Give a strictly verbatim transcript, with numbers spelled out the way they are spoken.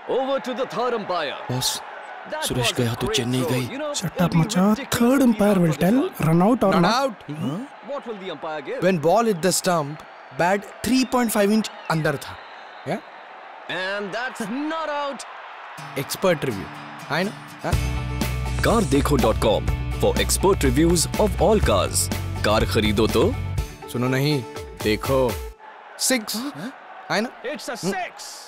Over to the third umpire. Boss, Suresh गया तो चेन्नई गई. Shut up, macha. Third umpire will tell run out or Not not. out. Huh? What will the umpire give? When ball hit the stump, bat three point five inch अंदर था. Yeah? And that's not out. Expert review. I know. Huh? car dekho dot com for expert reviews of all cars. Car खरीदो तो सुनो नहीं, देखो. Six. Huh? I know. It's a six.